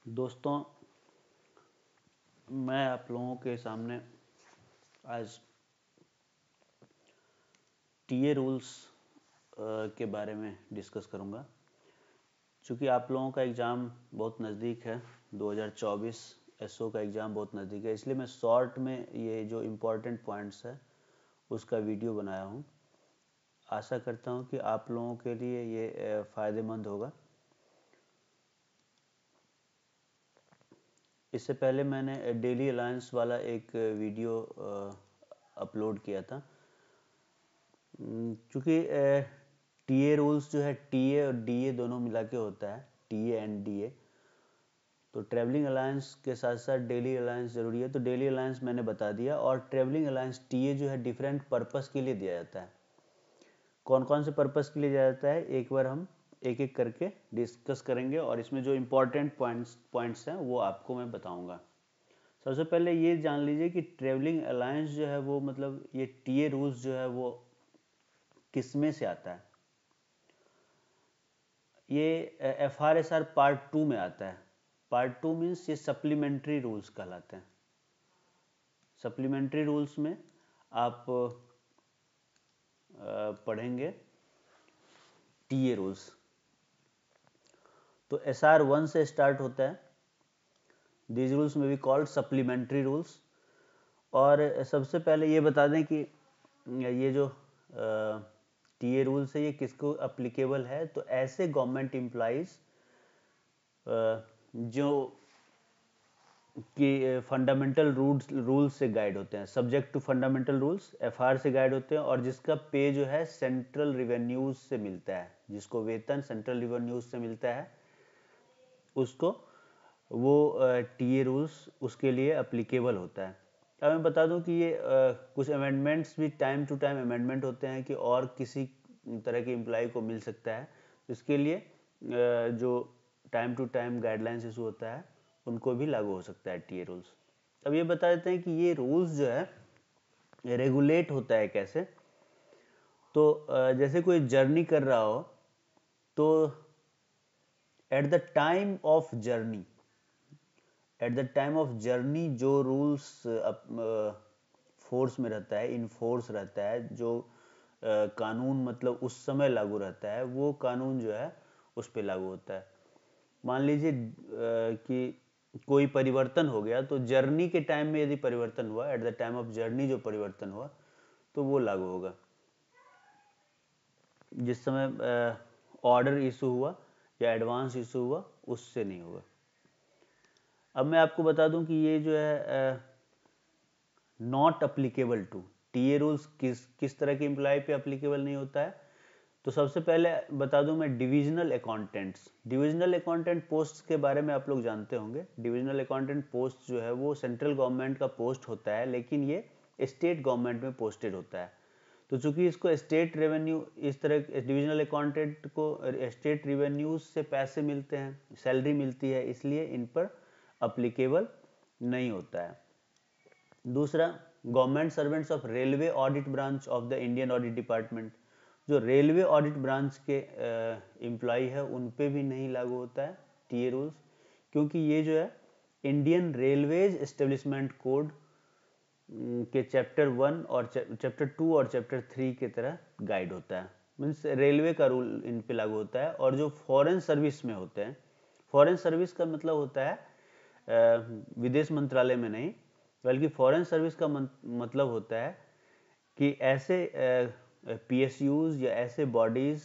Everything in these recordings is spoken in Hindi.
दोस्तों, मैं आप लोगों के सामने आज टीए रूल्स के बारे में डिस्कस करूंगा। चूँकि आप लोगों का एग्ज़ाम बहुत नज़दीक है, 2024 एसओ का एग्ज़ाम बहुत नज़दीक है, इसलिए मैं शॉर्ट में ये जो इम्पोर्टेंट पॉइंट्स है उसका वीडियो बनाया हूँ। आशा करता हूँ कि आप लोगों के लिए ये फ़ायदेमंद होगा। इससे पहले मैंने डेली अलायंस वाला एक वीडियो अपलोड किया था। क्योंकि टीए रूल्स जो है, टीए और डीए दोनों मिला के होता है, टीए एंड डीए। तो ट्रैवलिंग अलायंस के साथ साथ डेली अलायंस ज़रूरी है, तो डेली अलायंस मैंने बता दिया। और ट्रैवलिंग अलायंस टीए जो है डिफरेंट पर्पस के लिए दिया जाता है। कौन कौन से पर्पस के लिए दिया जाता है एक बार हम एक एक करके डिस्कस करेंगे, और इसमें जो इम्पोर्टेंट पॉइंट्स हैं वो आपको मैं बताऊंगा। सबसे पहले ये जान लीजिए कि ट्रैवलिंग अलायंस जो है वो मतलब ये टीए रूल्स जो है वो किसमें से आता है। ये FRSR पार्ट 2 में आता है। पार्ट 2 मीन्स ये सप्लीमेंट्री रूल्स कहलाते हैं। सप्लीमेंट्री रूल्स में आप पढ़ेंगे टीए रूल्स। तो SR1 से स्टार्ट होता है। दीज रूल्स में भी कॉल्ड सप्लीमेंट्री रूल्स। और सबसे पहले ये बता दें कि ये जो टीए रूल्स है ये किसको अप्लीकेबल है। तो ऐसे गवर्नमेंट एम्प्लॉइज जो कि फंडामेंटल रूल्स से गाइड होते हैं, subject to fundamental rules FR से गाइड होते हैं, और जिसका पे जो है सेंट्रल रिवेन्यूज से मिलता है, जिसको वेतन सेंट्रल रिवेन्यूज से मिलता है उसको वो टीए रूल्स उसके लिए अप्लीकेबल होता है। अब मैं बता दूं कि ये कुछ अमेंडमेंट्स भी टाइम टू टाइम अमेंडमेंट होते हैं कि और किसी तरह के एम्प्लॉय को मिल सकता है। तो इसके लिए जो time to time guidelines issue होता है उनको भी लागू हो सकता है टीए रूल्स। अब ये बता देते हैं कि ये रूल्स जो है रेगुलेट होता है कैसे। तो जैसे कोई जर्नी कर रहा हो तो at the time of journey जो रूल्स फोर्स में रहता है, इन फोर्स रहता है, जो कानून मतलब उस समय लागू रहता है, वो कानून जो है उस पर लागू होता है। मान लीजिए कि कोई परिवर्तन हो गया, तो जर्नी के टाइम में यदि परिवर्तन हुआ, at the time of journey जो परिवर्तन हुआ तो वो लागू होगा। जिस समय ऑर्डर इशू हुआ या एडवांस इशू हुआ उससे नहीं होगा। अब मैं आपको बता दूं कि ये जो है not applicable to TA rules किस तरह के एम्प्लॉय पे अप्लीकेबल नहीं होता है। तो सबसे पहले बता दूं मैं डिविजनल अकाउंटेंट पोस्ट के बारे में आप लोग जानते होंगे। डिविजनल अकाउंटेंट पोस्ट जो है वो सेंट्रल गवर्नमेंट का पोस्ट होता है, लेकिन ये स्टेट गवर्नमेंट में पोस्टेड होता है। तो चूंकि इसको स्टेट रेवेन्यू, इस तरह डिविजनल अकाउंटेंट को स्टेट रेवेन्यूज से पैसे मिलते हैं, सैलरी मिलती है, इसलिए इन पर अप्लीकेबल नहीं होता है। दूसरा, government servants of railway audit branch of the Indian audit department, जो रेलवे ऑडिट ब्रांच के एम्प्लॉय है उन पे भी नहीं लागू होता है टीए रूल्स, क्योंकि ये जो है इंडियन रेलवेज एस्टेब्लिशमेंट कोड के चैप्टर 1 और चैप्टर 2 और चैप्टर 3 के तरह गाइड होता है। मीन्स रेलवे का रूल इन पे लागू होता है। और जो फॉरेन सर्विस में होते हैं, फॉरेन सर्विस का मतलब होता है विदेश मंत्रालय में नहीं, बल्कि फॉरेन सर्विस का मतलब होता है कि ऐसे PSUs या ऐसे बॉडीज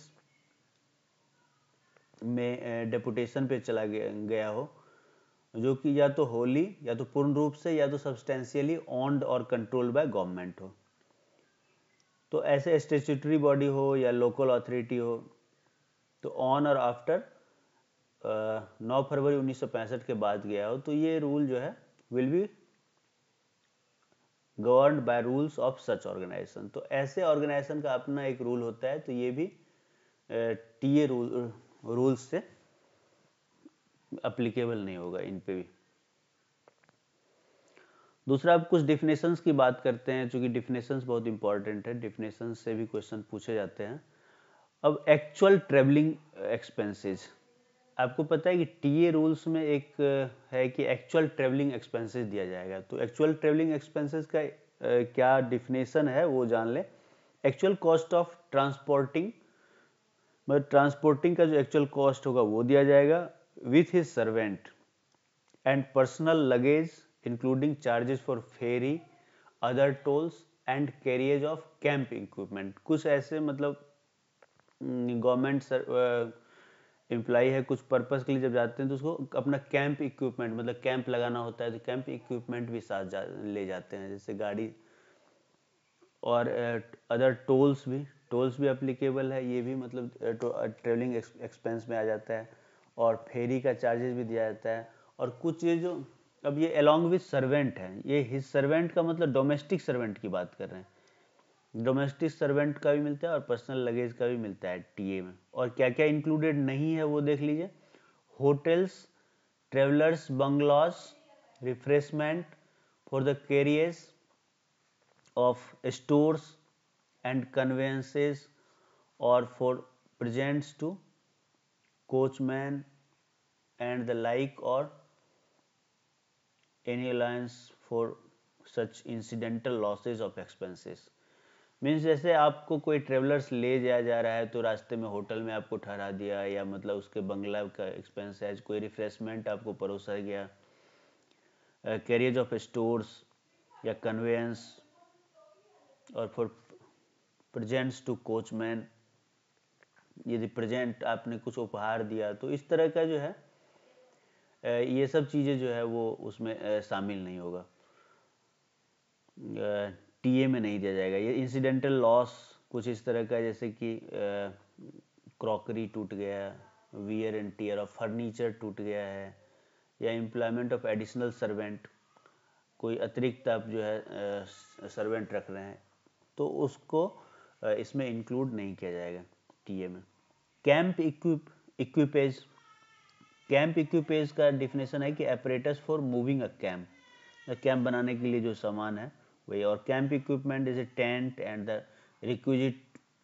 में डेपुटेशन पे चला गया हो जो कि या तो होली या तो पूर्ण रूप से या तो सब्सटेंशियली ऑन्ड और कंट्रोल्ड बाय गवर्नमेंट हो। तो ऐसे स्टेचुटरी बॉडी हो या लोकल अथॉरिटी हो, तो ऑन और आफ्टर 9 फरवरी 1965 के बाद गया हो, तो ये रूल जो है will be governed by rules of such organisation. तो ऐसे ऑर्गेनाइजेशन का अपना एक रूल होता है, तो ये भी टीए रूल्स से अप्लीकेबल नहीं होगा इन पे भी। दूसरा, अब कुछ डिफिनेशंस की बात करते हैं, क्योंकि डिफिनेशंस बहुत इंपॉर्टेंट है, डिफिनेशंस से भी क्वेश्चन पूछे जाते हैं। अब एक्चुअल ट्रेवलिंग एक्सपेंसेस, आपको पता है कि टीए रूल्स में एक है कि एक्चुअल ट्रेवलिंग एक्सपेंसेस दिया जाएगा। तो एक्चुअल ट्रेवलिंग एक्सपेंसेस का क्या डिफिनेशन है वो जान ले। एक्चुअल कॉस्ट ऑफ ट्रांसपोर्टिंग, मतलब ट्रांसपोर्टिंग का जो एक्चुअल कॉस्ट होगा वो दिया जाएगा with his servant and personal luggage including charges for ferry, other tolls and carriage of camp equipment. कुछ ऐसे मतलब गवर्नमेंट एम्प्लॉय है, कुछ पर्पस के लिए जब जाते हैं तो उसको अपना कैंप इक्विपमेंट, मतलब कैंप लगाना होता है तो कैंप इक्विपमेंट भी साथ ले जाते हैं, जैसे गाड़ी। और अदर टोल्स भी अप्लीकेबल है, ये भी मतलब ट्रेवलिंग एक्सपेंस में आ जाता है। और फेरी का चार्जेस भी दिया जाता है। और कुछ ये जो अब ये अलॉन्ग विथ सर्वेंट है, ये हिज सर्वेंट का मतलब डोमेस्टिक सर्वेंट की बात कर रहे हैं। डोमेस्टिक सर्वेंट का भी मिलता है और पर्सनल लगेज का भी मिलता है टीए में। और क्या क्या इंक्लूडेड नहीं है वो देख लीजिए। Hotels, travellers bungalows, refreshment for the carriers of stores and conveyances और for presents to coachman and the like, और any allowance for such incidental losses of expenses. Means जैसे आपको कोई ट्रेवलर्स ले जाया जा रहा है तो रास्ते में होटल में आपको ठहरा दिया, या मतलब उसके बंगला का एक्सपेंस है, कोई रिफ्रेशमेंट आपको परोसा गया, कैरियज ऑफ स्टोर्स या कन्वेंस, और फॉर प्रेजेंट्स टू कोचमैन, यदि प्रेजेंट आपने कुछ उपहार दिया तो इस तरह का जो है ये सब चीज़ें जो है वो उसमें शामिल नहीं होगा, टीए में नहीं दिया जाएगा। ये इंसिडेंटल लॉस कुछ इस तरह का, जैसे कि क्रॉकरी टूट गया, wear and tear of furniture टूट गया है, या एम्प्लॉयमेंट ऑफ एडिशनल सर्वेंट, कोई अतिरिक्त आप जो है सर्वेंट रख रहे हैं तो उसको इसमें इंक्लूड नहीं किया जाएगा टीए में। कैंप इक्विपेज, कैंप इक्विपेज का डिफिनेशन है कि apparatus for moving a camp, camp बनाने के लिए जो सामान है वही। और camp equipment is a tent and the requisite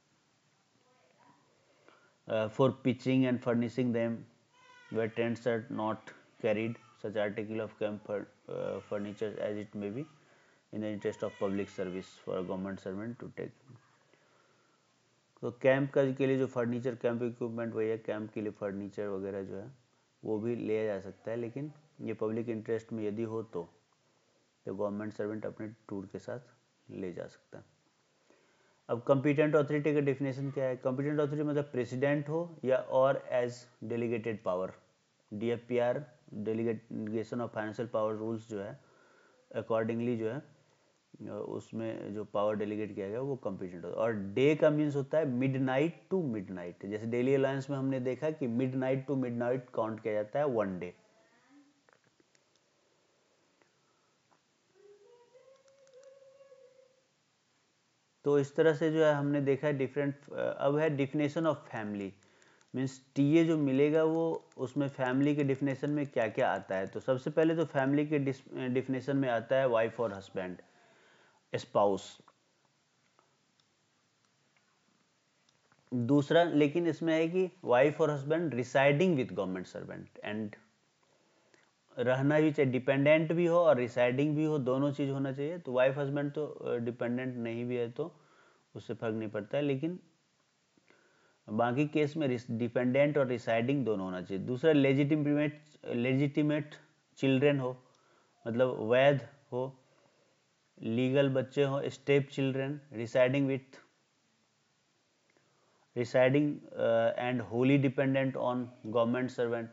for pitching and furnishing them where tents are not carried, such article of camp furniture as it may be in the interest of public service for a government servant to take। तो कैंप का के लिए जो फर्नीचर, कैंप इक्विपमेंट वही है, कैंप के लिए फर्नीचर वगैरह जो है वो भी लिया जा सकता है, लेकिन ये पब्लिक इंटरेस्ट में यदि हो तो गवर्नमेंट सर्वेंट अपने टूर के साथ ले जा सकता है। अब कॉम्पिटेंट अथॉरिटी का डेफिनेशन क्या है। कॉम्पिटेंट अथॉरिटी मतलब प्रेसिडेंट हो या और as delegated power. DFPR, delegation of financial power rules जो है अकॉर्डिंगली जो है उसमें जो पावर डेलीगेट किया गया वो कॉम्पिटेंट होता है। और डे का मीन्स होता है मिडनाइट टू मिडनाइट, जैसे डेली अलायंस में हमने देखा कि मिडनाइट टू मिडनाइट काउंट किया जाता है 1 डे। तो इस तरह से जो है हमने देखा है डिफरेंट। अब है definition of family, means TA जो मिलेगा वो उसमें फैमिली के डिफिनेशन में क्या क्या आता है। तो सबसे पहले तो फैमिली के डिफिनेशन में आता है वाइफ और हस्बैंड, स्पाउस। दूसरा लेकिन इसमें है कि वाइफ और husband residing with government servant, and रहना भी चाहिए, डिपेंडेंट भी हो और रिसाइडिंग भी हो, दोनों चीज़ होना चाहिए। तो वाइफ हस्बैंड तो डिपेंडेंट नहीं भी है तो उससे फर्क नहीं पड़ता है, लेकिन बाकी केस में डिपेंडेंट और रिसाइडिंग दोनों होना चाहिए। दूसरा लेजिटिमेट चिल्ड्रेन हो, मतलब वैध हो, लीगल बच्चे हो, step children, residing and wholly dependent on government servant.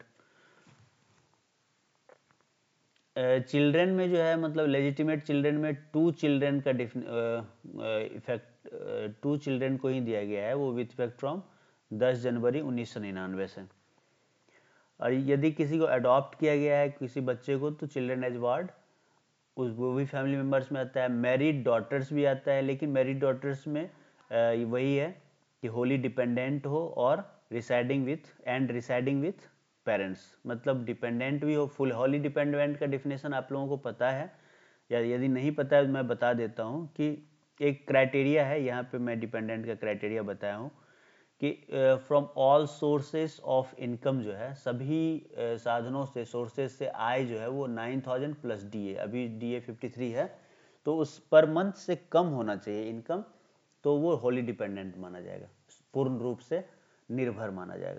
Children में जो है मतलब लेजिटिमेट चिल्ड्रेन में 2 चिल्ड्रेन का इफेक्ट 2 चिल्ड्रेन को ही दिया गया है, वो विथ इफेक्ट फ्रॉम 10 जनवरी 1999 से। और यदि किसी को अडॉप्ट किया गया है किसी बच्चे को तो चिल्ड्रेन एज वार्ड वो भी फैमिली मेम्बर्स में आता है। मैरिड डॉटर्स भी आता है, लेकिन मैरिड डॉटर्स में वही है कि होली डिपेंडेंट हो और रिसाइडिंग विथ पेरेंट्स, मतलब डिपेंडेंट भी हो। फुल होली डिपेंडेंट का डिफिनेशन आप लोगों को पता है, या यदि नहीं पता है मैं बता देता हूँ कि एक क्राइटेरिया है यहाँ पे, मैं डिपेंडेंट का क्राइटेरिया बताया हूँ कि from all sources of income जो है, सभी साधनों से, सोर्सेस से आय जो है वो 9000 प्लस DA, अभी DA 53 है, तो उस पर मंथ से कम होना चाहिए इनकम, तो वो होली डिपेंडेंट माना जाएगा, पूर्ण रूप से निर्भर माना जाएगा।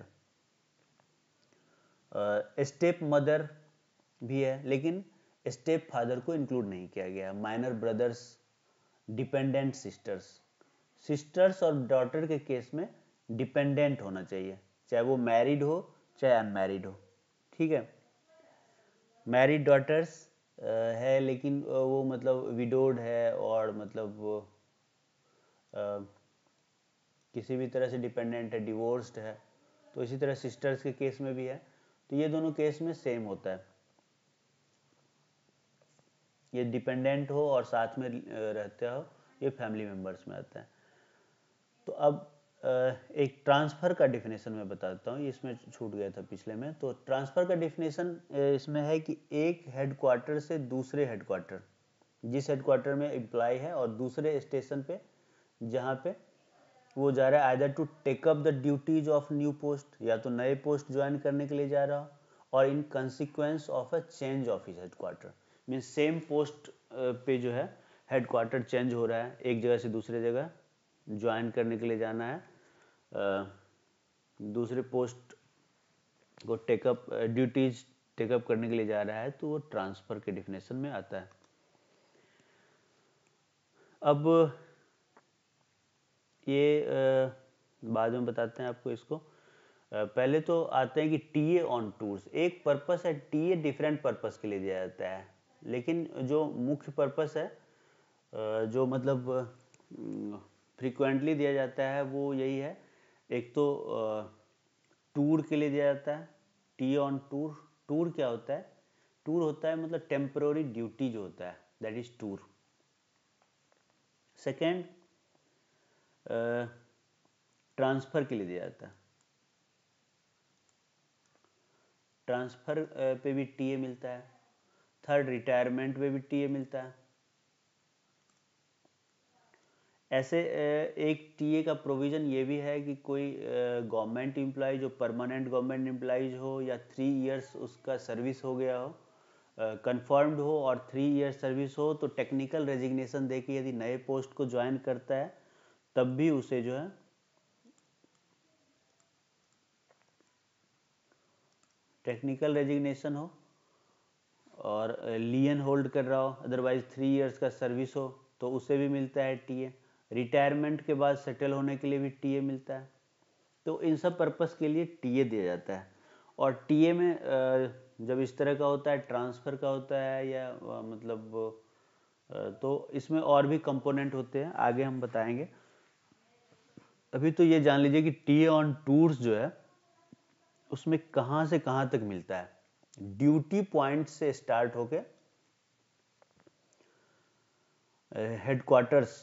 स्टेप मदर भी है, लेकिन स्टेप फादर को इंक्लूड नहीं किया गया। Minor brothers, dependent sisters, sisters और डॉटर के केस में डिपेंडेंट होना चाहिए, चाहे वो मैरिड हो चाहे अनमैरिड हो, ठीक है। मैरिड डॉटर्स है, लेकिन वो मतलब विडोड है और मतलब किसी भी तरह से डिपेंडेंट है, डिवोर्स्ड है, तो इसी तरह सिस्टर्स के केस में भी है। तो ये दोनों केस में सेम होता है, ये डिपेंडेंट हो और साथ में रहते हो, ये फैमिली मेम्बर्स में आता है। तो अब एक ट्रांसफ़र का डिफिनेशन मैं बताता हूँ, इसमें छूट गया था पिछले में। तो ट्रांसफ़र का डिफिनेशन इसमें है कि एक हेडक्वार्टर से दूसरे हेडक्वार्टर, जिस हेडक्वार्टर में एम्प्लॉय है और दूसरे स्टेशन पे जहाँ पे वो जा रहा है, either to take up the duties of new post, या तो नए पोस्ट ज्वाइन करने के लिए जा रहा हो, और in consequence of a change of his headquarter, mean same post पे जो है हेडक्वार्टर चेंज हो रहा है, एक जगह से दूसरे जगह ज्वाइन करने के लिए जाना है, दूसरे पोस्ट को टेकअप ड्यूटीज टेकअप करने के लिए जा रहा है, तो वो ट्रांसफ़र के डिफिनेशन में आता है। अब ये बाद में बताते हैं आपको इसको। पहले तो आते हैं कि टीए ऑन टूर्स, एक पर्पस है, टीए डिफरेंट पर्पस के लिए दिया जाता है, लेकिन जो मुख्य पर्पस है, जो मतलब फ्रीक्वेंटली दिया जाता है, वो यही है। एक तो टूर के लिए दिया जाता है, टी ऑन टूर। टूर क्या होता है? टूर होता है मतलब टेम्पररी ड्यूटी जो होता है, that is tour. Second, transfer के लिए दिया जाता है, ट्रांसफ़र पे भी टीए मिलता है। थर्ड, रिटायरमेंट पे भी टीए मिलता है। ऐसे एक टीए का प्रोविज़न ये भी है कि कोई गवर्नमेंट एम्प्लॉय जो परमानेंट गवर्नमेंट एम्प्लॉइज हो, या 3 इयर्स उसका सर्विस हो गया हो, कन्फर्म्ड हो, और 3 इयर्स सर्विस हो, तो टेक्निकल रेजिग्नेशन दे के यदि नए पोस्ट को ज्वाइन करता है, तब भी उसे जो है टेक्निकल रेजिग्नेशन हो और लियन होल्ड कर रहा हो, अदरवाइज 3 इयर्स का सर्विस हो, तो उसे भी मिलता है टीए। रिटायरमेंट के बाद सेटल होने के लिए भी टीए मिलता है। तो इन सब पर्पस के लिए टीए दिया जाता है। और टीए में जब इस तरह का होता है, ट्रांसफ़र का होता है, या मतलब तो इसमें और भी कंपोनेंट होते हैं, आगे हम बताएंगे। अभी तो ये जान लीजिए कि टीए ऑन टूर्स जो है, उसमें कहाँ से कहाँ तक मिलता है। ड्यूटी पॉइंट से स्टार्ट होके हेडक्वार्टर्स,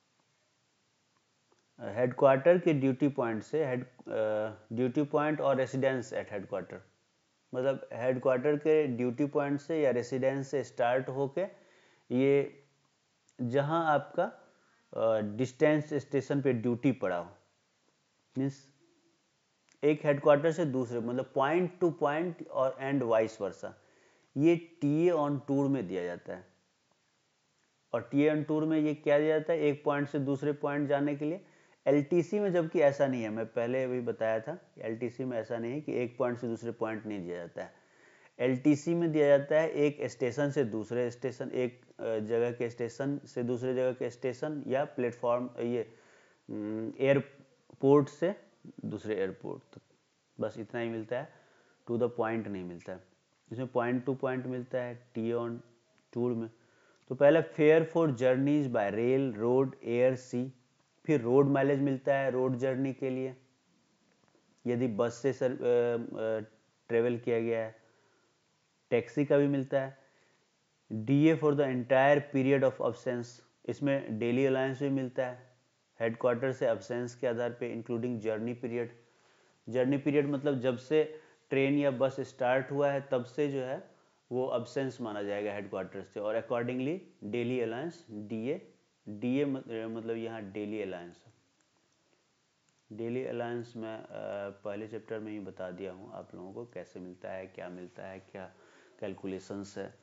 हेडक्वार्टर के ड्यूटी पॉइंट से ड्यूटी पॉइंट और रेसिडेंस एट हेडक्वार्टर, मतलब हेडक्वार्टर के ड्यूटी पॉइंट से या रेसिडेंस से स्टार्ट होके ये जहां आपका डिस्टेंस स्टेशन पे ड्यूटी पड़ा हो, मीन्स एक हेडक्वार्टर से दूसरे, मतलब पॉइंट टू पॉइंट और एंड वाइस वर्सा, ये टीए ऑन टूर में दिया जाता है। और टीए ऑन टूर में ये क्या दिया जाता है? एक पॉइंट से दूसरे पॉइंट जाने के लिए। एलटीसी में जबकि ऐसा नहीं है, मैं पहले भी बताया था, एलटीसी में ऐसा नहीं है कि एक पॉइंट से दूसरे पॉइंट नहीं दिया जाता है। एलटीसी में दिया जाता है एक स्टेशन से दूसरे स्टेशन, एक जगह के स्टेशन से दूसरे जगह के स्टेशन, या प्लेटफॉर्म, ये एयरपोर्ट से दूसरे एयरपोर्ट तक, बस इतना ही मिलता है, टू द पॉइंट नहीं मिलता है। इसमें पॉइंट टू पॉइंट मिलता है टी ऑन टूर में। तो पहले fare for journeys by rail, road, air, sea. फिर रोड माइलेज मिलता है रोड जर्नी के लिए, यदि बस से ट्रेवल किया गया है। टैक्सी का भी मिलता है। DA for the entire period of absence, इसमें डेली अलाउंस भी मिलता है हेडक्वार्टर से अब्सेंस के आधार पे, including journey period. Journey period मतलब जब से ट्रेन या बस स्टार्ट हुआ है तब से जो है वो अब्सेंस माना जाएगा हेडक्वार्टर से, और accordingly daily allowance DA, DA मतलब यहाँ डेली अलाउंस। डेली अलाउंस मैं पहले चैप्टर में ही बता दिया हूँ आप लोगों को कैसे मिलता है, क्या कैलकुलेशंस है,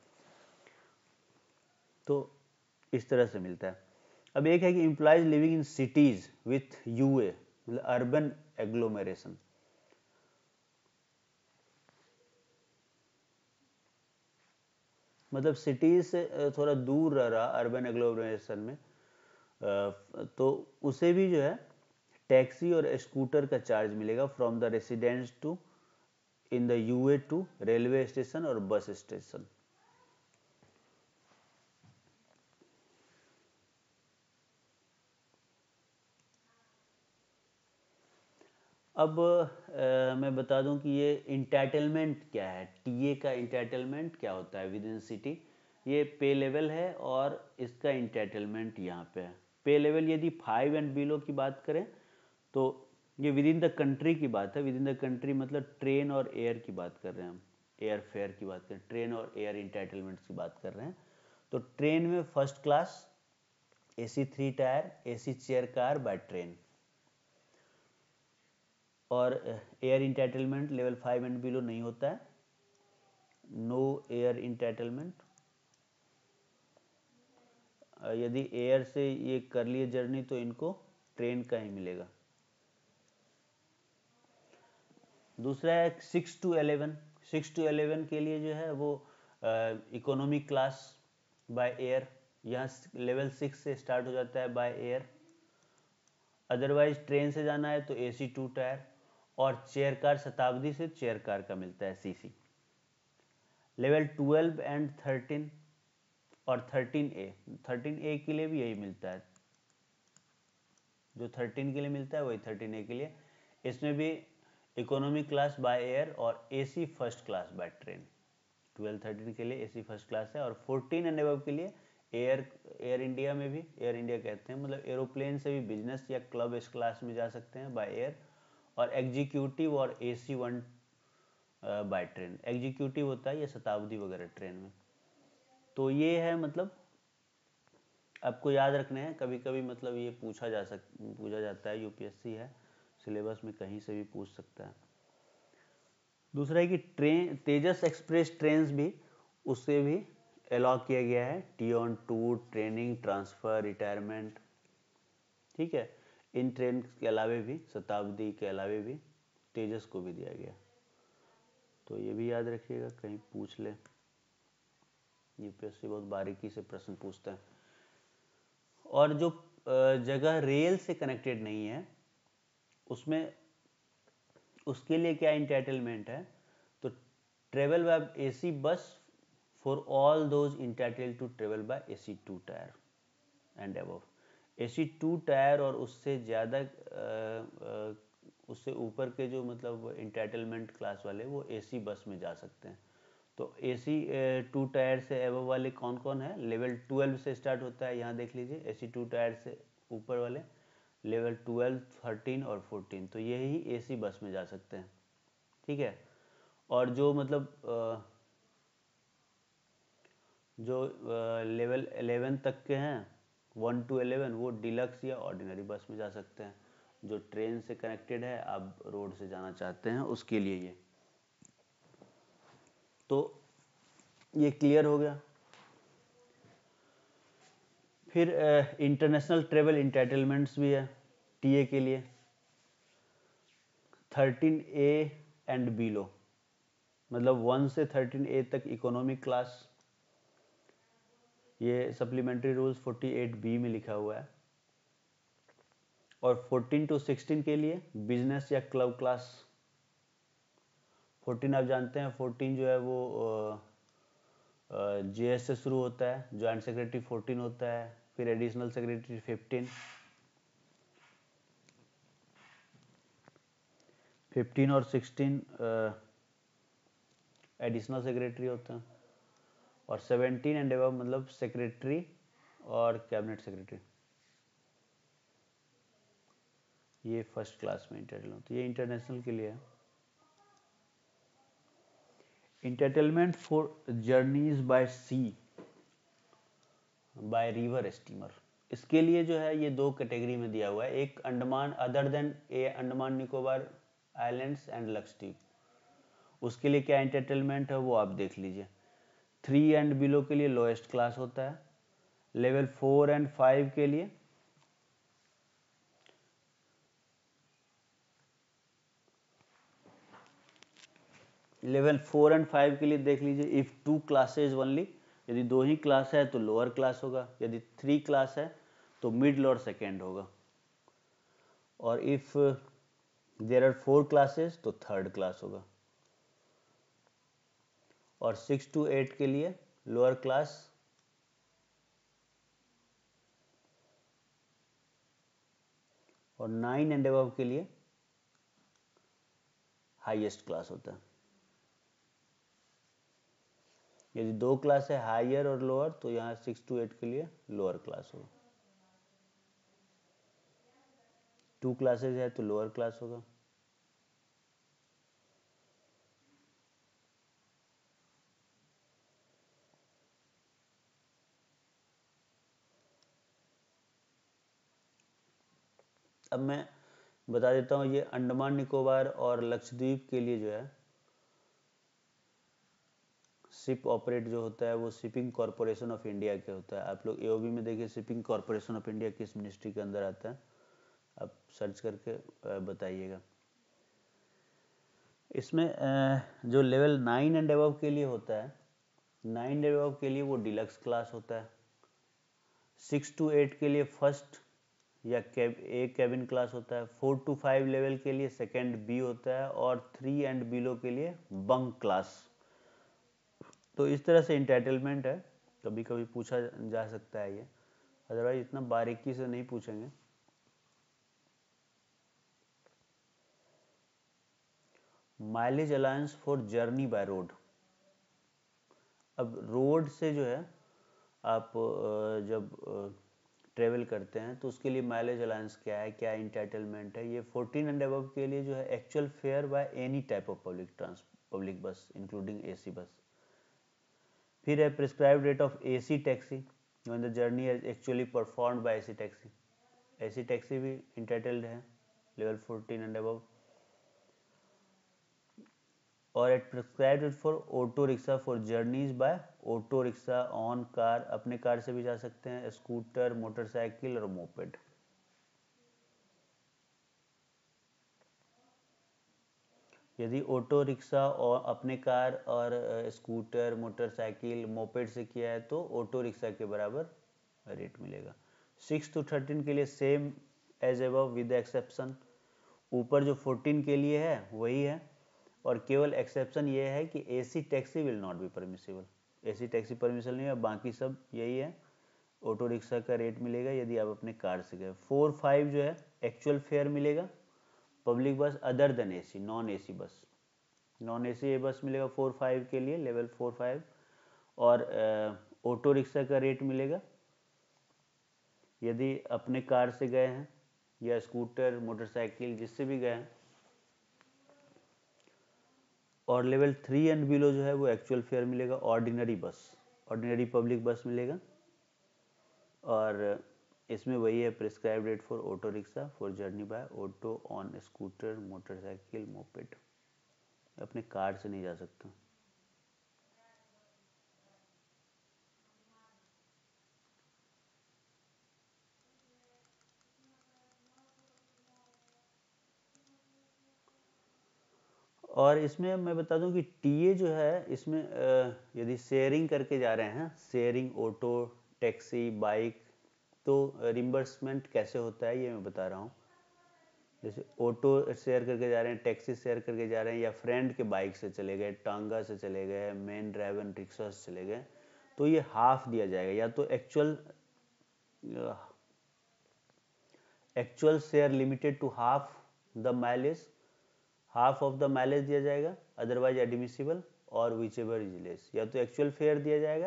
तो इस तरह से मिलता है। अब एक है कि employees living in cities with UA मतलब अर्बन एग्लोमेरेशन, मतलब सिटीज से थोड़ा दूर रह रहा अर्बन एग्लोमरेशन में, तो उसे भी जो है टैक्सी और स्कूटर का चार्ज मिलेगा from the residence to in the UA to railway station और बस स्टेशन। अब मैं बता दूं कि ये इंटाइटलमेंट क्या है, टीए का इंटाइटलमेंट क्या होता है विद इन सिटी। ये पे लेवल है और इसका इंटाइटलमेंट यहाँ पे है। पे लेवल यदि 5 एंड बिलो की बात करें तो ये विद इन द कंट्री की बात है। विद इन द कंट्री मतलब ट्रेन और एयर की बात कर रहे हैं हम, एयर फेयर की बात करें, ट्रेन और एयर इंटाइटलमेंट्स की बात कर रहे हैं। तो ट्रेन में first class, AC 3 tier, AC chair car by train, और air entitlement level 5 and below नहीं होता है, नो एयर इंटाइटलमेंट। यदि एयर से ये कर लिए जर्नी तो इनको ट्रेन का ही मिलेगा। दूसरा है 6 to 11। 6 to 11 के लिए जो है वो इकोनॉमी क्लास बाय एयर, यहाँ लेवल 6 से स्टार्ट हो जाता है बाय एयर। अदरवाइज ट्रेन से जाना है तो AC 2 टायर, और चेयर कार शताब्दी से चेयर कार का मिलता है CC। लेवल 12 एंड 13 और 13A के लिए भी यही मिलता है, जो 13 के लिए मिलता है वही 13A के लिए। इसमें भी इकोनॉमी क्लास बाय एयर और AC first class by train. 12-13 के लिए AC फर्स्ट क्लास है, और 14 एंड अबव के लिए एयर इंडिया में भी, एयर इंडिया कहते हैं मतलब एरोप्लेन से भी बिजनेस या क्लब इस क्लास में जा सकते हैं बाय एयर, और एग्जीक्यूटिव और AC 1 बाय ट्रेन। एग्जीक्यूटिव होता है ये शताब्दी वगैरह ट्रेन में। तो ये है मतलब आपको याद रखने हैं, कभी कभी मतलब ये पूछा जाता है, UPSC है सिलेबस में कहीं से भी पूछ सकता है। दूसरा है कि ट्रेन तेजस एक्सप्रेस ट्रेन भी, उससे भी अलाउ किया गया है T-on tour, training, transfer, retirement, ठीक है। इन ट्रेन के अलावे भी, शताब्दी के अलावे भी तेजस को भी दिया गया, तो ये भी याद रखिएगा कहीं पूछ ले। UPSC बहुत बारीकी से प्रश्न पूछता है। और जो जगह रेल से कनेक्टेड नहीं है उसमें, उसके लिए क्या इंटाइटलमेंट है, तो travel by AC bus for all those entitled to travel by AC 2 tier and above. AC 2 tier और उससे ज़्यादा उससे ऊपर के जो मतलब इंटाइटलमेंट क्लास वाले वो AC बस में जा सकते हैं। तो AC 2 टायर से अबव वाले कौन कौन है, लेवल 12 से स्टार्ट होता है, यहाँ देख लीजिए AC 2 टायर से ऊपर वाले लेवल 12, 13 और 14, तो यही AC बस में जा सकते हैं, ठीक है। और जो मतलब जो लेवल 11 तक के हैं 1 to 11 वो डिलक्स या ऑर्डिनरी बस में जा सकते हैं। जो ट्रेन से कनेक्टेड है, आप रोड से जाना चाहते हैं उसके लिए ये, तो ये क्लियर हो गया। फिर इंटरनेशनल ट्रेवल इंटाइटलमेंट्स भी है टीए के लिए, 13A एंड बिलो, मतलब 1 से 13A तक इकोनॉमिक क्लास। ये सप्लीमेंट्री रूल्स 48B में लिखा हुआ है। और 14 to 16 के लिए बिजनेस या क्लब क्लास। 14 आप जानते हैं, 14 जो है वो JS से शुरू होता है, जॉइंट सेक्रेटरी 14 होता है, फिर एडिशनल सेक्रेटरी 15 और 16 एडिशनल सेक्रेटरी होते हैं, और 17 एंड अबव मतलब सेक्रेटरी और कैबिनेट सेक्रेटरी, ये फर्स्ट क्लास में इंटाइटल होती है। ये इंटरनेशनल के लिए है। Entitlement for journeys by sea, by river steamer, इसके लिए जो है ये दो कैटेगरी में दिया हुआ है, एक Andaman other than a Andaman Nicobar islands and Lakshadweep, उसके लिए क्या एंटरटेनमेंट है वो आप देख लीजिए। 3 एंड बिलो के लिए लोएस्ट क्लास होता है। लेवल 4 एंड 5 के लिए देख लीजिए, इफ 2 क्लासेज ओनली, यदि 2 ही क्लास है तो लोअर क्लास होगा, यदि 3 क्लास है तो मिडिल और सेकेंड होगा, और इफ देयर आर 4 क्लासेस तो थर्ड क्लास होगा। और 6 to 8 के लिए लोअर क्लास, और 9 एंड अबव के लिए हाईएस्ट क्लास होता है। यदि 2 क्लास है हायर और लोअर तो यहाँ 6 to 8 के लिए लोअर क्लास होगा, 2 क्लासेज है तो लोअर क्लास होगा। अब मैं बता देता हूँ, ये अंडमान निकोबार और लक्षद्वीप के लिए जो है शिप ऑपरेट जो होता है वो शिपिंग कॉरपोरेशन ऑफ इंडिया के होता है। आप लोग एओबी में देखिए शिपिंग कॉरपोरेशन ऑफ इंडिया किस मिनिस्ट्री के अंदर आता है, आप सर्च करके बताइएगा। इसमें जो लेवल 9 एंड अबव के लिए होता है, 9 एंड अबव के लिए वो डिलक्स क्लास होता है। 6 to 8 के लिए फर्स्ट या कैबिन क्लास होता है। 4 to 5 लेवल के लिए सेकेंड बी होता है, और 3 एंड बिलो के लिए बंक क्लास। तो इस तरह से इंटाइटलमेंट है, कभी कभी पूछा जा सकता है ये, अदरवाइज इतना बारीकी से नहीं पूछेंगे। Mileage allowance for journey by road. अब रोड से जो है आप जब ट्रेवल करते हैं तो उसके लिए माइलेज अलाउंस क्या है, क्या इंटाइटलमेंट है, ये 14 एंड अबव के लिए जो है actual fare by any type of public bus including AC bus. फिर है prescribed rate of AC taxi when the journey is actually performed by AC taxi. AC taxi भी इंटाइटल्ड है लेवल 14 एंड अबव। और at prescribed rate for auto rickshaw for journeys by auto rickshaw on car, अपने कार से भी जा सकते हैं, स्कूटर, मोटरसाइकिल और मोपेड। यदि ऑटो रिक्शा और अपने कार और स्कूटर, मोटरसाइकिल, मोपेड से किया है तो ऑटो रिक्शा के बराबर रेट मिलेगा। 6 to 13 के लिए same as above with exception. ऊपर जो 14 के लिए है वही है, और केवल एक्सेप्शन ये है कि AC taxi will not be permissible. AC taxi permission नहीं है, बाकी सब यही है। ऑटो रिक्शा का रेट मिलेगा यदि आप अपने कार से गए। 4-5 जो है एक्चुअल फेयर मिलेगा। Public bus other than AC, non AC bus, non AC bus मिलेगा 4-5 के लिए, लेवल 4-5। और ऑटो रिक्शा का रेट मिलेगा यदि अपने कार से गए हैं या स्कूटर, मोटरसाइकिल, जिससे भी गए हैं। और लेवल 3 एंड बिलो जो है वो एक्चुअल फेयर मिलेगा, ordinary bus, ordinary public bus मिलेगा। और इसमें वही है prescribe rate for auto rickshaw for journey by auto on scooter, motorcycle, moped. अपने कार से नहीं जा सकता। और इसमें मैं बता दूं कि टीए जो है इसमें यदि शेयरिंग करके जा रहे हैं, शेयरिंग ऑटो, टैक्सी, बाइक, तो रिम्बर्समेंट कैसे होता है ये मैं बता रहा हूँ। जैसे ऑटो शेयर करके जा रहे हैं, टैक्सी शेयर करके जा रहे हैं, या फ्रेंड के बाइक से चले गए, टांगा से चले गए, मेन ड्राइवर रिक्शा से चले गए, तो ये हाफ दिया जाएगा। या तो actual share limited to half the mileage, half of the mileage दिया जाएगा, अदरवाइज एडमिसिबल, और विच एवर इज लेस। या तो एक्चुअल फेयर दिया जाएगा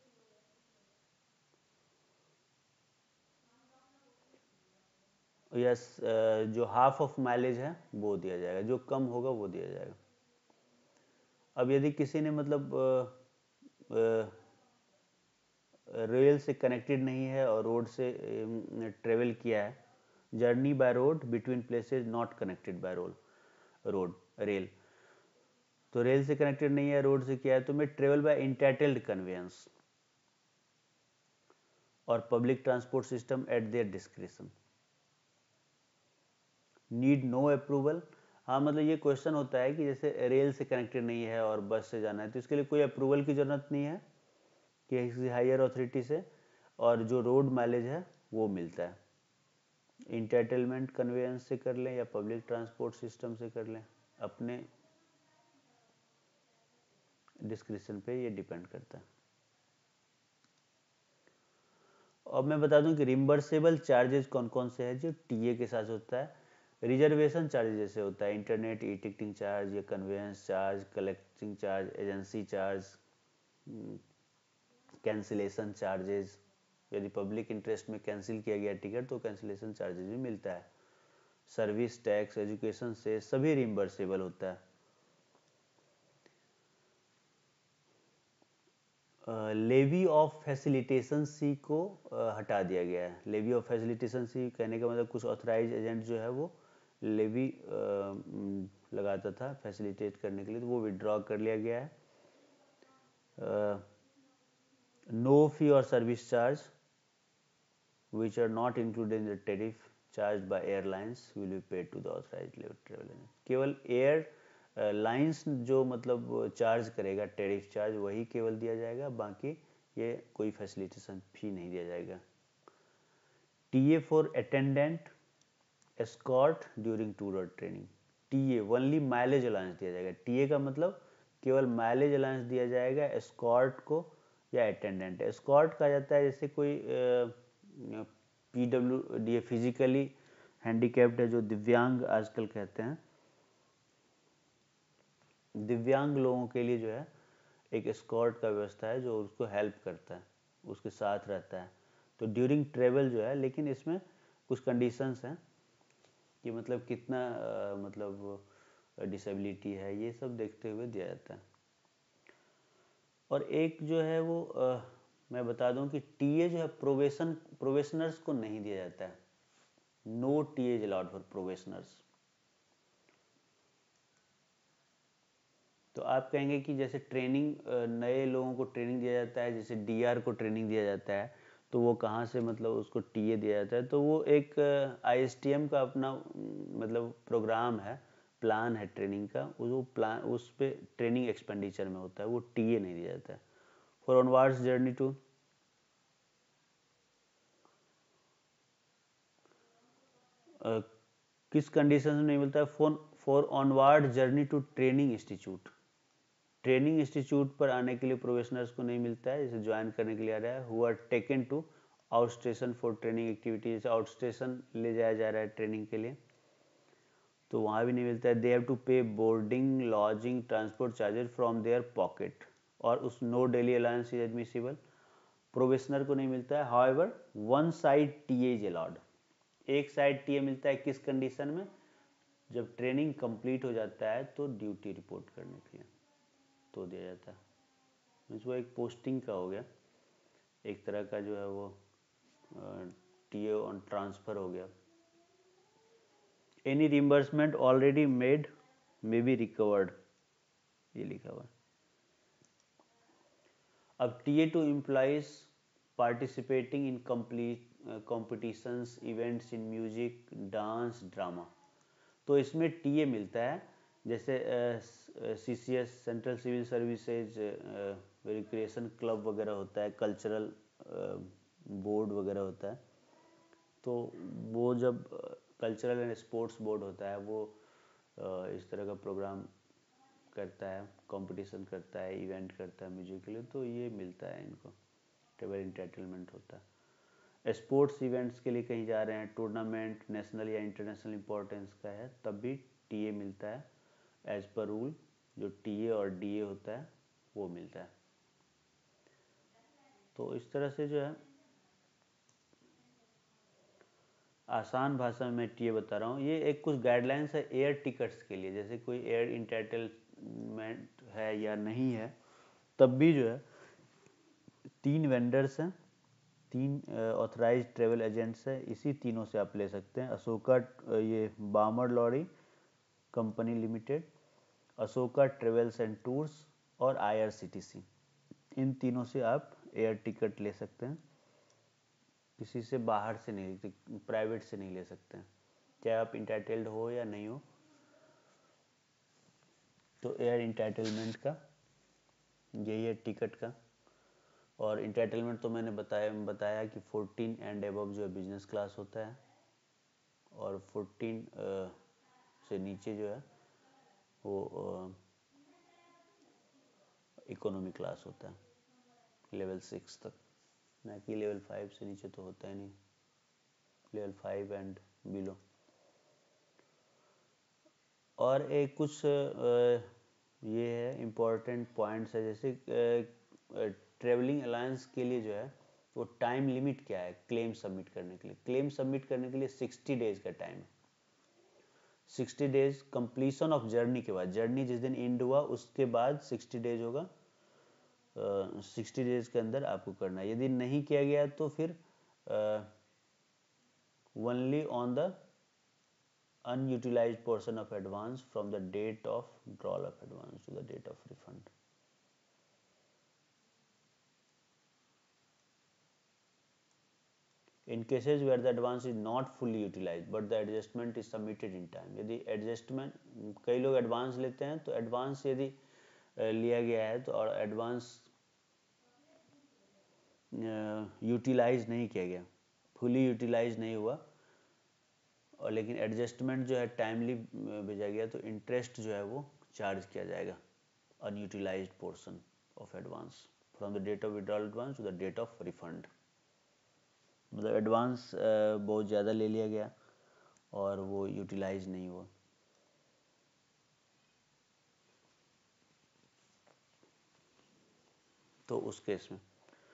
या जो हाफ ऑफ माइलेज है वो दिया जाएगा, जो कम होगा वो दिया जाएगा। अब यदि किसी ने मतलब रेल से कनेक्टेड नहीं है और रोड से ट्रेवल किया है, journey by road between places not connected by road rail, तो रेल से कनेक्टेड नहीं है, रोड से किया है, तो मैं ट्रेवल बाय इंटाइटल्ड कन्वेंस और public transport system at their description, need no approval. हाँ, मतलब ये क्वेश्चन होता है कि जैसे रेल से कनेक्टेड नहीं है और बस से जाना है, तो इसके लिए कोई अप्रूवल की ज़रूरत नहीं है कि किसी हायर अथॉरिटी से, और जो रोड माइलेज है वो मिलता है। इंटाइटलमेंट कन्वेंस से कर लें या पब्लिक ट्रांसपोर्ट सिस्टम से कर लें, अपने डिस्क्रिप्शन पे ये डिपेंड करता है। और मैं बता दूं कि रिम्बर्सेबल चार्जेस कौन कौन से हैं जो टीए के साथ होता है। रिजर्वेशन चार्ज जैसे होता है इंटरनेट ई टिकटिंग चार्ज या conveyance charge, collecting charge, agency charge, cancellation charges, यदि पब्लिक इंटरेस्ट में कैंसिल किया गया टिकट तो कैंसिलेशन चार्जेस भी मिलता है। सर्विस टैक्स, एजुकेशन से सभी रिम्बर्सेबल होता है। लेवी ऑफ फैसिलिटेशन सी को हटा दिया गया है। लेवी ऑफ फैसिलिटेशन सी कहने का मतलब कुछ ऑथराइज एजेंट जो है वो लेवी लगाता था फैसिलिटेट करने के लिए, तो वो विड्रॉ कर लिया गया है। नो फी और service charge which are not included in the tariff charged by airlines will be paid to the authorized travel agent। केवल एयर लाइंस जो मतलब चार्ज करेगा टेरिफ चार्ज वही केवल दिया जाएगा, बाकी ये कोई फैसिलिटेशन फी नहीं दिया जाएगा। TA for attendant escort during tour और training, TA only mileage allowance दिया जाएगा। टीए का मतलब केवल माइलेज अलाउंस दिया जाएगा एस्कॉर्ट को या अटेंडेंट। एस्कॉर्ट कहा जाता है जैसे कोई PWD फिजिकली हैंडीकैप्ड है, जो दिव्यांग आजकल कहते हैं, दिव्यांग लोगों के लिए जो है एक एस्कॉर्ट का व्यवस्था है जो उसको हेल्प करता है, उसके साथ रहता है, तो ड्यूरिंग ट्रेवल जो है, लेकिन इसमें कुछ कंडीशंस हैं कि मतलब कितना मतलब डिसेबिलिटी है, ये सब देखते हुए दिया जाता है। और एक जो है वो मैं बता दूं कि टीए जो है प्रोबेशनर्स को नहीं दिया जाता है। No TA is allowed for probationers. तो आप कहेंगे कि जैसे ट्रेनिंग नए लोगों को ट्रेनिंग दिया जाता है, जैसे डीआर को ट्रेनिंग दिया जाता है, तो वो कहाँ से मतलब उसको टीए दिया जाता है, तो वो एक आईएसटीएम का अपना मतलब प्रोग्राम है, प्लान है ट्रेनिंग का, वो प्लान उस पर ट्रेनिंग एक्सपेंडिचर में होता है, वो टीए नहीं दिया जाता है। फॉर ऑनवार्ड्स जर्नी टू किस कंडीशन में नहीं मिलता है? For onward journey to training institute, training institute पर आने के लिए प्रोफेशनल्स को नहीं मिलता है, जैसे ज्वाइन करने के लिए आ रहा है, who are taken to out station for training activity, जैसे आउट स्टेशन ले जाया जा रहा है ट्रेनिंग के लिए, तो वहाँ भी नहीं मिलता है। They have to pay boarding lodging transport charges from their pocket, और उस no daily allowance is admissible. Probationer को नहीं मिलता है। However one side TA is allowed, एक साइड टीए मिलता है किस कंडीशन में? जब ट्रेनिंग कंप्लीट हो जाता है तो ड्यूटी रिपोर्ट करने के लिए तो दिया जाता है, मीन्स वो एक पोस्टिंग का हो गया, एक तरह का जो है वो टीए ऑन ट्रांसफ़र हो गया। Any reimbursement already made may be recovered, ये लिखा हुआ है। अब TA to employees participating in competitions events in music dance drama, तो इसमें टीए मिलता है, जैसे CCS central civil services recreation club वगैरह होता है, कल्चरल बोर्ड वगैरह होता है, तो वो जब कल्चरल एंड स्पोर्ट्स बोर्ड होता है वो इस तरह का प्रोग्राम करता है, कंपटीशन करता है, इवेंट करता है म्यूजिक के लिए, तो ये मिलता है इनको, ट्रेवल इंटाइटलमेंट होता है। स्पोर्ट्स इवेंट्स के लिए कहीं जा रहे हैं, टूर्नामेंट नेशनल या इंटरनेशनल इंपॉर्टेंस का है, तब भी टीए मिलता है एज पर रूल, जो टीए और डीए होता है वो मिलता है। तो इस तरह से जो है आसान भाषा में मैं टीए बता रहा हूँ। ये एक कुछ गाइडलाइंस है एयर टिकट्स के लिए, जैसे कोई एयर इंटाइटलमेंट है या नहीं है, तब भी जो है 3 वेंडर्स हैं, 3 ऑथराइज ट्रेवल एजेंट्स हैं, इसी तीनों से आप ले सकते हैं। अशोका ये Balmer Lawrie company limited, Ashoka travels and tours और IRCTC, इन तीनों से आप एयर टिकट ले सकते हैं। किसी से बाहर से नहीं, प्राइवेट से नहीं ले सकते हैं, चाहे आप इंटाइटल्ड हो या नहीं हो। तो एयर इंटाइटलमेंट का यही है टिकट का। और इंटाइटलमेंट तो मैंने बताया कि 14 एंड एबव जो है बिजनेस क्लास होता है, और 14 से नीचे जो है वो इकोनॉमी क्लास होता है, लेवल 6 तक, ना कि लेवल 5 से नीचे तो होता ही नहीं, लेवल 5 एंड बिलो। और एक कुछ ये है इम्पोर्टेंट पॉइंट्स है, जैसे ट्रेवलिंग अलायंस के लिए जो है वो टाइम लिमिट क्या है क्लेम सबमिट करने के लिए। क्लेम सबमिट करने के लिए 60 डेज का टाइम है। 60 डेज कंप्लीशन ऑफ जर्नी के बाद, जर्नी जिस दिन एंड हुआ उसके बाद 60 डेज होगा। 60 डेज के अंदर आपको करना है। यदि नहीं किया गया तो फिर only on the unutilized portion of advance from the date of withdrawal of advance to the date of refund. In cases where the advance is not fully utilized but the adjustment is submitted in time, यदि adjustment, कई लोग advance लेते हैं, तो advance यदि लिया गया है तो और advance यूटिलाइज नहीं किया गया, फुली यूटिलाइज नहीं हुआ, और लेकिन एडजस्टमेंट जो है टाइमली भेजा गया, तो इंटरेस्ट जो है वो चार्ज किया जाएगा unutilized portion of advance from the date of withdrawal advance to the date of refund. मतलब एडवांस बहुत ज़्यादा ले लिया गया और वो यूटिलाइज नहीं हुआ। तो उस केस में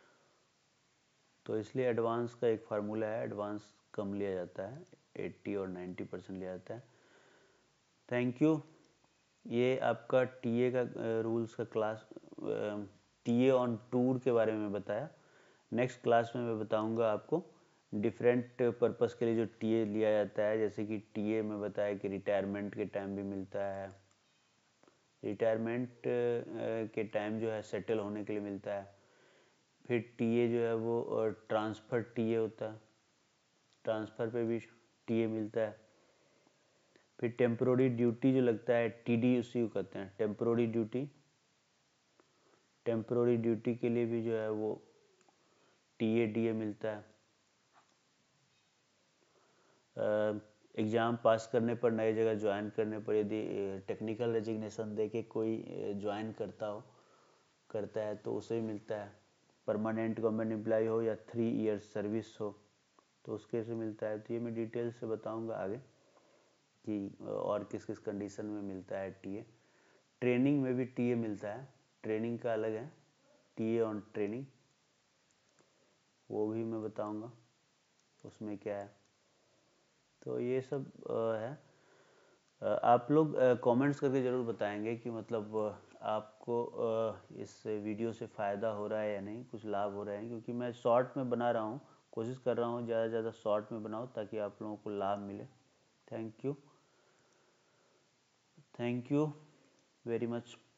तो इसलिए एडवांस का एक फार्मूला है, एडवांस कम लिया जाता है, 80 और 90% लिया जाता है। Thank you. ये आपका टीए का रूल्स का क्लास, टीए ऑन टूर के बारे में बताया। नेक्स्ट क्लास में मैं बताऊंगा आपको डिफरेंट पर्पस के लिए जो टीए लिया जाता है, जैसे कि टीए में बताया कि रिटायरमेंट के टाइम भी मिलता है, रिटायरमेंट के टाइम जो है सेटल होने के लिए मिलता है। फिर टीए जो है वो ट्रांसफ़र टीए होता है, ट्रांसफ़र पे भी टीए मिलता है। फिर टेम्पोररी ड्यूटी जो लगता है, टीडी उसी को कहते हैं, टेम्पोररी ड्यूटी। टेम्पोररी ड्यूटी के लिए भी जो है वो टीए डीए मिलता है। एग्ज़ाम पास करने पर, नई जगह ज्वाइन करने पर, यदि टेक्निकल रेजिग्नेशन दे के कोई ज्वाइन करता है तो उसे भी मिलता है। परमानेंट गवर्नमेंट एम्प्लॉय हो या 3 इयर्स सर्विस हो तो उसके से मिलता है। तो ये मैं डिटेल से बताऊंगा आगे कि और किस किस कंडीशन में मिलता है टीए। ट्रेनिंग में भी टीए मिलता है, ट्रेनिंग का अलग है, टीए ऑन ट्रेनिंग, वो भी मैं बताऊंगा उसमें क्या है। तो ये सब है। आप लोग कमेंट्स करके ज़रूर बताएंगे कि मतलब आपको इस वीडियो से फ़ायदा हो रहा है या नहीं, कुछ लाभ हो रहा है, क्योंकि मैं शॉर्ट में बना रहा हूँ, कोशिश कर रहा हूँ ज़्यादा से ज़्यादा शॉर्ट में बनाऊँ ताकि आप लोगों को लाभ मिले। Thank you very much.